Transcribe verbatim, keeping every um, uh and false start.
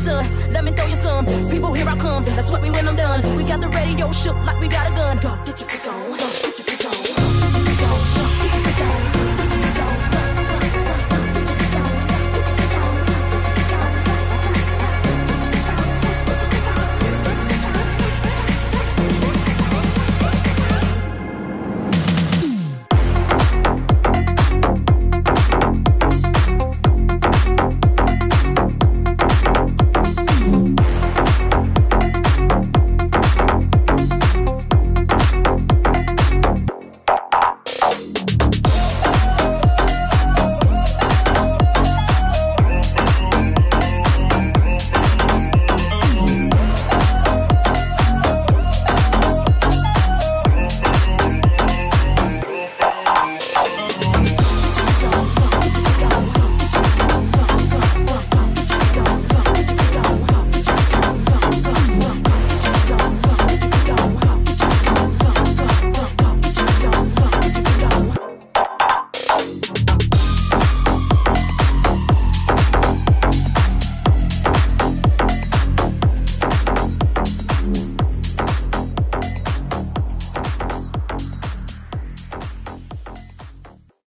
son. Let me throw you some. People, here I come. That's what we when I'm done. We got the radio shook like we got a gun. Go, get your freak on. Go, get